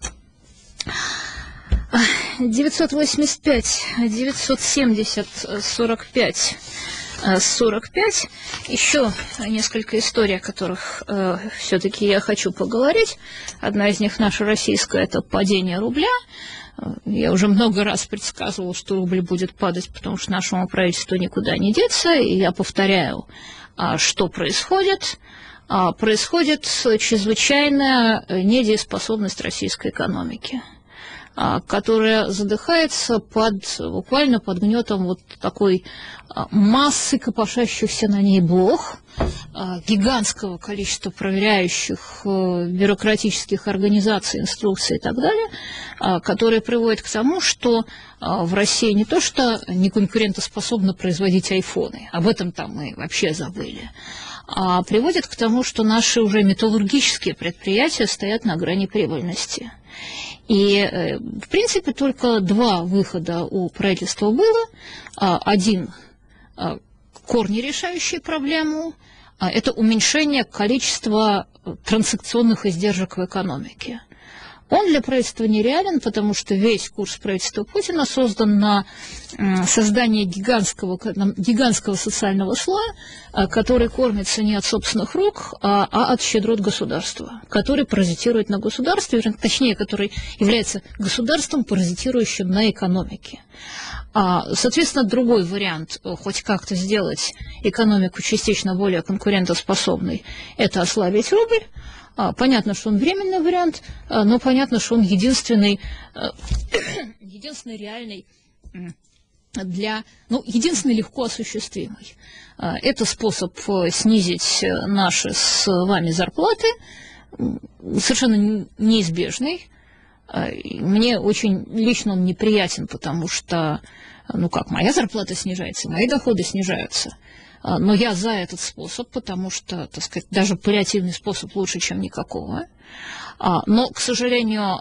девятьсот восемьдесят пять, девятьсот семьдесят, сорок пять, сорок пять. Еще несколько историй, о которых э, все-таки я хочу поговорить. Одна из них наша российская, это падение рубля. Я уже много раз предсказывала, что рубль будет падать, потому что нашему правительству никуда не деться. И я повторяю, что происходит. Происходит чрезвычайная недееспособность российской экономики, которая задыхается под, буквально под гнетом вот такой массы копошащихся на ней блох, гигантского количества проверяющих бюрократических организаций, инструкций и так далее, которые приводят к тому, что в России не то что не конкурентоспособно производить айфоны, об этом там мы вообще забыли, а приводит к тому, что наши уже металлургические предприятия стоят на грани прибыльности. И, в принципе, только два выхода у правительства было. Один – корни, решающие проблему, это уменьшение количества транзакционных издержек в экономике. Он для правительства нереален, потому что весь курс правительства Путина создан на создание гигантского, гигантского социального слоя, который кормится не от собственных рук, а от щедрот государства, который паразитирует на государстве, точнее, который является государством, паразитирующим на экономике. Соответственно, другой вариант хоть как-то сделать экономику частично более конкурентоспособной – это ослабить рубль. Понятно, что он временный вариант, но понятно, что он единственный, единственный реальный для, ну, единственный легко осуществимый. Это способ снизить наши с вами зарплаты, совершенно неизбежный. Мне очень лично он неприятен, потому что, ну как, моя зарплата снижается, мои доходы снижаются. Но я за этот способ, потому что, так сказать, даже паллиативный способ лучше, чем никакого. Но, к сожалению,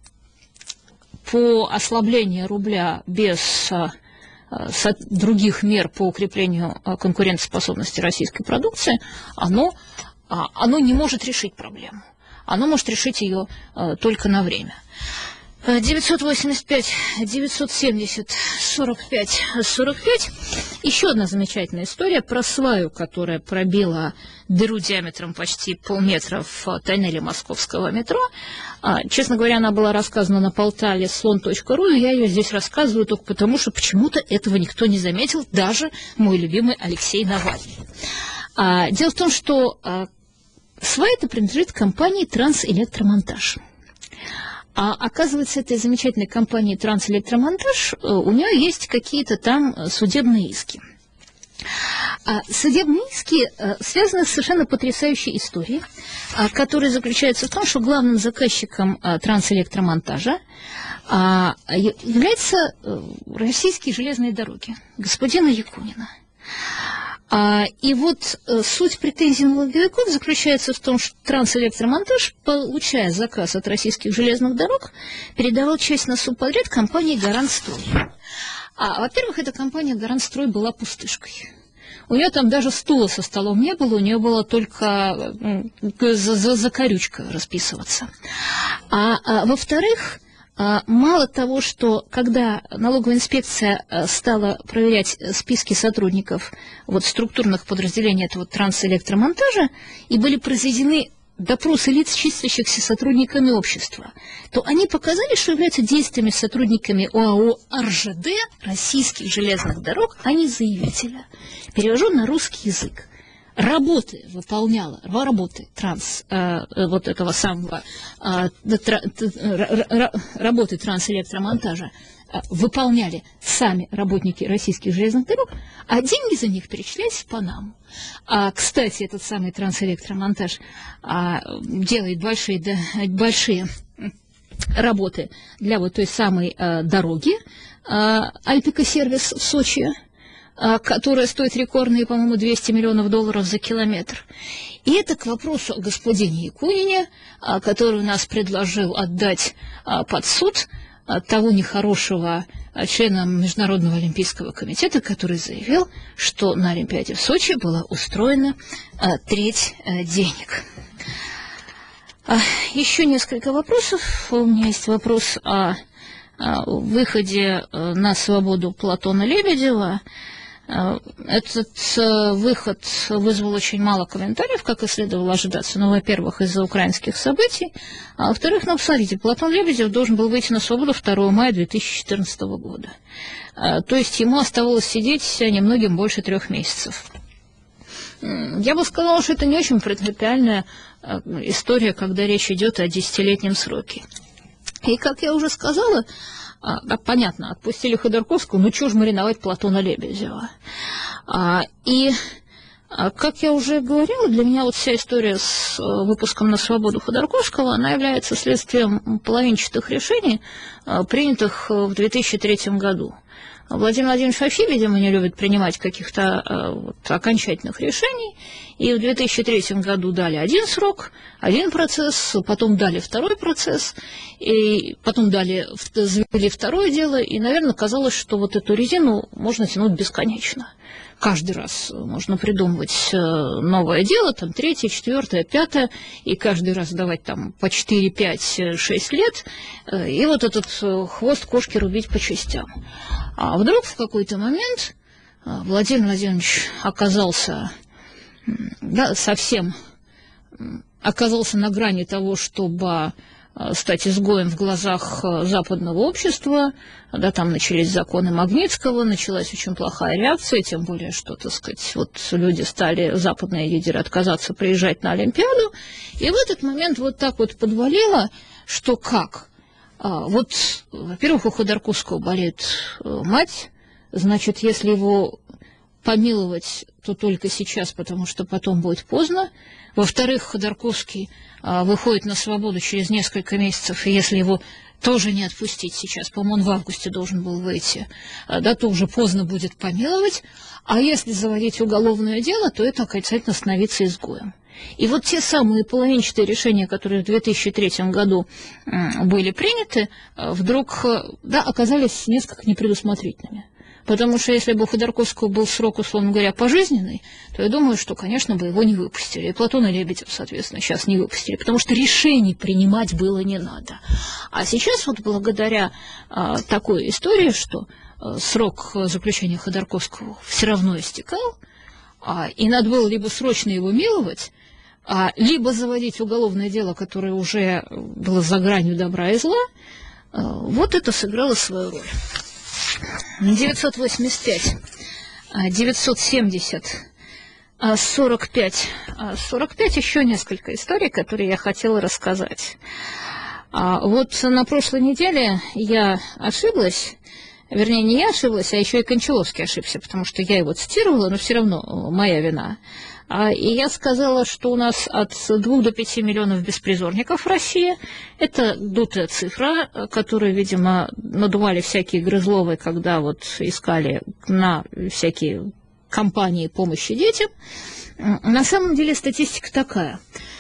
по ослаблению рубля без других мер по укреплению конкурентоспособности российской продукции, оно, оно не может решить проблему. Оно может решить ее только на время. девятьсот восемьдесят пять, девятьсот семьдесят, сорок пять, сорок пять. Еще одна замечательная история про сваю, которая пробила дыру диаметром почти полметра в тоннеле московского метро. Честно говоря, она была рассказана на портале слон точка ру, и я ее здесь рассказываю только потому, что почему-то этого никто не заметил, даже мой любимый Алексей Навальный. Дело в том, что свая-то принадлежит компании «Трансэлектромонтаж». А оказывается, этой замечательной компании «Трансэлектромонтаж» у нее есть какие-то там судебные иски. А судебные иски связаны с совершенно потрясающей историей, которая заключается в том, что главным заказчиком «Трансэлектромонтажа» является российские железные дороги, господина Якунина. И вот суть претензий налоговиков заключается в том, что «Трансэлектромонтаж», получая заказ от российских железных дорог, передавал часть на субподряд компании «Гарантстрой». А, во-первых, эта компания «Гарантстрой» была пустышкой. У нее там даже стула со столом не было, у нее было только за, за, за корючка расписываться. А, а во-вторых, мало того, что когда налоговая инспекция стала проверять списки сотрудников вот, структурных подразделений этого «Трансэлектромонтажа» и были произведены допросы лиц, числящихся сотрудниками общества, то они показали, что являются действиями сотрудниками ОАО эр жэ дэ, российских железных дорог, а не заявителя. Перевожу на русский язык. работы выполняла, работы транс, э, вот этого самого, э, тра, тра, работы трансэлектромонтажа э, выполняли сами работники российских железных дорог, а деньги за них перечислялись в Панаму. А, кстати, этот самый трансэлектромонтаж а, делает большие, да, большие работы для вот той самой а, дороги а, Альпика-сервис в Сочи, которая стоит рекордные, по-моему, двести миллионов долларов за километр. И это к вопросу о господине Якунине, который нас предложил отдать под суд того нехорошего члена Международного олимпийского комитета, который заявил, что на Олимпиаде в Сочи была устроена треть денег. Еще несколько вопросов. У меня есть вопрос о выходе на свободу Платона Лебедева. Этот выход вызвал очень мало комментариев, как и следовало ожидаться. Ну, во-первых, из-за украинских событий. А во-вторых, ну, посмотрите, Платон Лебедев должен был выйти на свободу второго мая две тысячи четырнадцатого года. То есть ему оставалось сидеть немногим больше трех месяцев. Я бы сказала, что это не очень принципиальная история, когда речь идет о десятилетнем сроке. И, как я уже сказала, А, понятно, отпустили Ходорковского, ну чего ж мариновать Платона Лебедева. А, и, а, как я уже говорила, для меня вот вся история с а, выпуском на свободу Ходорковского, она является следствием половинчатых решений, а, принятых в две тысячи третьем году. Владимир Владимирович вообще, видимо, не любит принимать каких-то а, вот, окончательных решений. И в две тысячи третьем году дали один срок, один процесс, потом дали второй процесс, и потом дали, завели второе дело, и, наверное, казалось, что вот эту резину можно тянуть бесконечно. Каждый раз можно придумывать новое дело, там, третье, четвертое, пятое, и каждый раз давать там по четыре, пять, шесть лет, и вот этот хвост кошки рубить по частям. А вдруг в какой-то момент Владимир Владимирович оказался... Да, совсем оказался на грани того, чтобы стать изгоем в глазах западного общества. Да, там начались законы Магнитского, началась очень плохая реакция, тем более, что, так сказать, вот люди стали, западные лидеры, отказаться приезжать на Олимпиаду. И в этот момент вот так вот подвалило, что как? А, вот, во-первых, у Ходорковского болеет мать, значит, если его помиловать, то только сейчас, потому что потом будет поздно. Во-вторых, Ходорковский а, выходит на свободу через несколько месяцев, и если его тоже не отпустить сейчас, по-моему, он в августе должен был выйти, а, да, то уже поздно будет помиловать. А если заводить уголовное дело, то это окончательно становиться изгоем. И вот те самые половинчатые решения, которые в две тысячи третьем году были приняты, вдруг, да, оказались несколько непредусмотрительными. Потому что если бы у Ходорковского был срок, условно говоря, пожизненный, то я думаю, что, конечно, бы его не выпустили. И Платона Лебедева, соответственно, сейчас не выпустили, потому что решений принимать было не надо. А сейчас вот благодаря а, такой истории, что а, срок заключения Ходорковского все равно истекал, а, и надо было либо срочно его миловать, а, либо заводить уголовное дело, которое уже было за гранью добра и зла, а, вот это сыграло свою роль. девятьсот восемьдесят пять, девятьсот семьдесят, сорок пять. сорок пять еще несколько историй, которые я хотела рассказать. Вот на прошлой неделе я ошиблась, вернее, не я ошиблась, а еще и Кончаловский ошибся, потому что я его цитировала, но все равно моя вина. И я сказала, что у нас от двух до пяти миллионов беспризорников в России. Это дутая цифра, которую, видимо, надували всякие грызловы, когда вот искали на всякие кампании помощи детям. На самом деле статистика такая.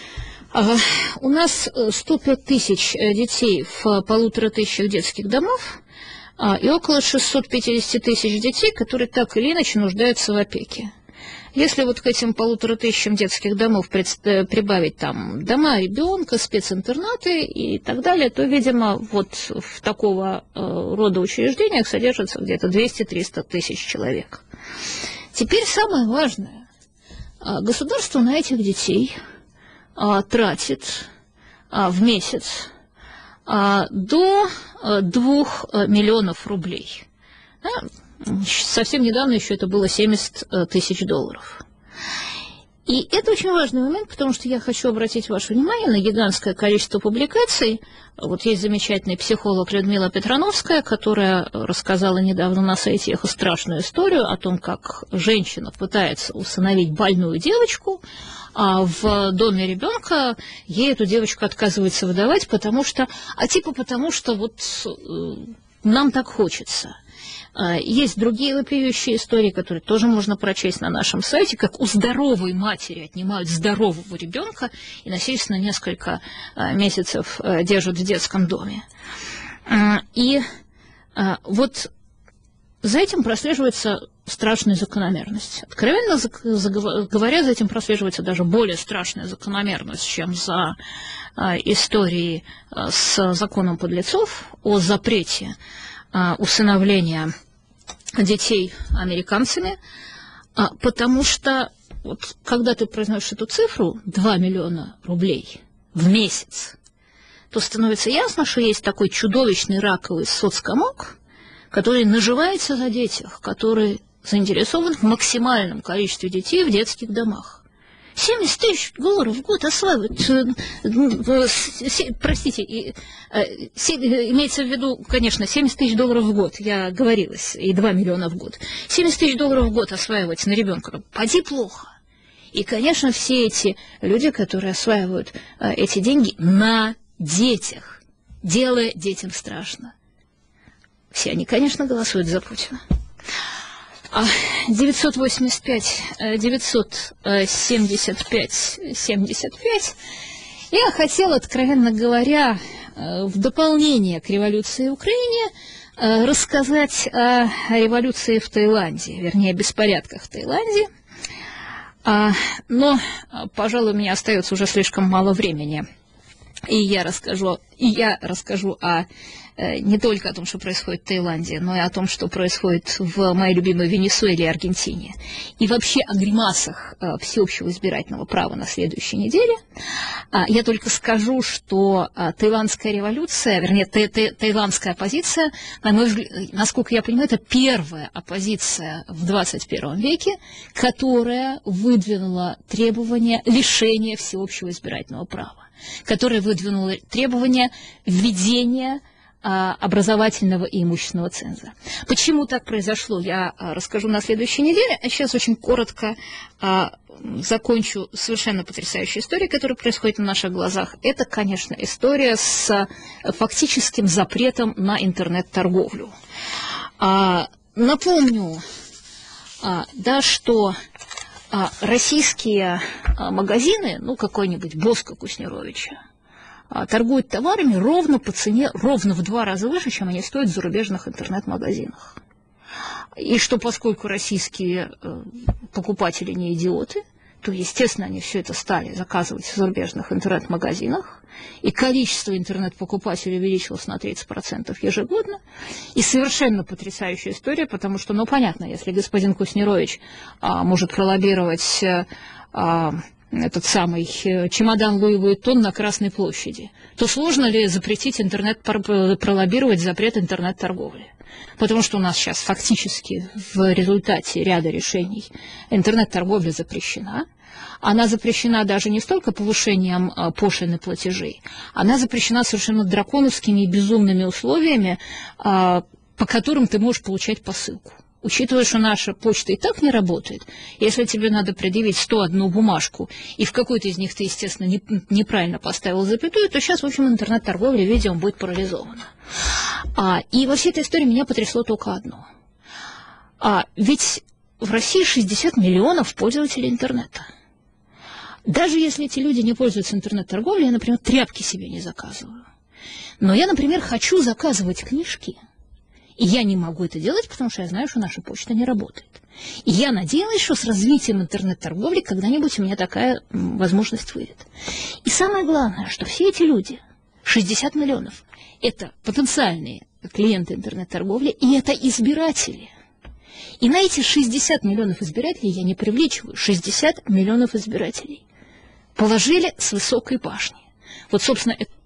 У нас сто пять тысяч детей в полутора тысячах детских домов и около шестьсот пятьдесят тысяч детей, которые так или иначе нуждаются в опеке. Если вот к этим полутора тысячам детских домов прибавить там дома ребенка, специнтернаты и так далее, то, видимо, вот в такого рода учреждениях содержится где-то двести-триста тысяч человек. Теперь самое важное. Государство на этих детей тратит в месяц до двух миллионов рублей. Совсем недавно еще это было семьдесят тысяч долларов. И это очень важный момент, потому что я хочу обратить ваше внимание на гигантское количество публикаций. Вот есть замечательный психолог Людмила Петрановская, которая рассказала недавно на сайте «Эхо» страшную историю о том, как женщина пытается усыновить больную девочку, а в доме ребенка ей эту девочку отказывается выдавать, потому что, а типа потому что вот нам так хочется. Есть другие вопиющие истории, которые тоже можно прочесть на нашем сайте, как у здоровой матери отнимают здорового ребенка и насильственно несколько месяцев держат в детском доме. И вот за этим прослеживается страшная закономерность. Откровенно говоря, за этим прослеживается даже более страшная закономерность, чем за историей с законом подлецов о запрете усыновления детей американцами, потому что вот, когда ты произносишь эту цифру два миллиона рублей в месяц, то становится ясно, что есть такой чудовищный раковый соцкомок, который наживается на детях, который заинтересован в максимальном количестве детей в детских домах. семьдесят тысяч долларов в год осваивают, простите, имеется в виду, конечно, семьдесят тысяч долларов в год, я оговорилась, и два миллиона в год. семьдесят тысяч долларов в год осваивать на ребенка, поди плохо. И, конечно, все эти люди, которые осваивают эти деньги на детях, делая детям страшно. Все они, конечно, голосуют за Путина. девятьсот восемьдесят пять девятьсот семьдесят пять семьдесят пять. Я хотела, откровенно говоря, в дополнение к революции в Украине рассказать о революции в Таиланде, вернее, беспорядках в Таиланде. Но, пожалуй, у меня остается уже слишком мало времени. И я расскажу, и я расскажу о, э, не только о том, что происходит в Таиланде, но и о том, что происходит в моей любимой Венесуэле и Аргентине. И вообще о гримасах э, всеобщего избирательного права на следующей неделе. А, я только скажу, что а, таиландская революция, вернее, та, та, таиландская оппозиция, на мой взгляд, насколько я понимаю, это первая оппозиция в двадцать первом веке, которая выдвинула требования лишения всеобщего избирательного права, которая выдвинула требования введения а, образовательного и имущественного ценза. Почему так произошло, я а, расскажу на следующей неделе, а сейчас очень коротко а, закончу совершенно потрясающей историей, которая происходит на наших глазах. Это, конечно, история с а, фактическим запретом на интернет-торговлю. А, напомню, а, да, что А российские а, магазины, ну, какой-нибудь Боско Куснировича, а, торгуют товарами ровно по цене, ровно в два раза выше, чем они стоят в зарубежных интернет-магазинах. И что, поскольку российские а, покупатели не идиоты, то, естественно, они все это стали заказывать в зарубежных интернет-магазинах, и количество интернет-покупателей увеличилось на тридцать процентов ежегодно. И совершенно потрясающая история, потому что, ну, понятно, если господин Куснирович а, может пролоббировать а, этот самый чемодан Луи Вуиттон на Красной площади, то сложно ли запретить интернет, пролоббировать запрет интернет-торговли? Потому что у нас сейчас фактически в результате ряда решений интернет-торговля запрещена. Она запрещена даже не столько повышением а, пошлины платежей, она запрещена совершенно драконовскими и безумными условиями, а, по которым ты можешь получать посылку. Учитывая, что наша почта и так не работает, если тебе надо предъявить сто одну бумажку, и в какой-то из них ты, естественно, не, неправильно поставил запятую, то сейчас, в общем, интернет-торговля, видимо, будет парализована. А, и во всей этой истории меня потрясло только одно. А, ведь в России шестьдесят миллионов пользователей интернета. Даже если эти люди не пользуются интернет-торговлей, я, например, тряпки себе не заказываю. Но я, например, хочу заказывать книжки, и я не могу это делать, потому что я знаю, что наша почта не работает. И я надеялась, что с развитием интернет-торговли когда-нибудь у меня такая возможность выйдет. И самое главное, что все эти люди, шестьдесят миллионов, это потенциальные клиенты интернет-торговли, и это избиратели. И на эти шестьдесят миллионов избирателей я не привлечиваю, шестьдесят миллионов избирателей положили с высокой башни. Вот, собственно, это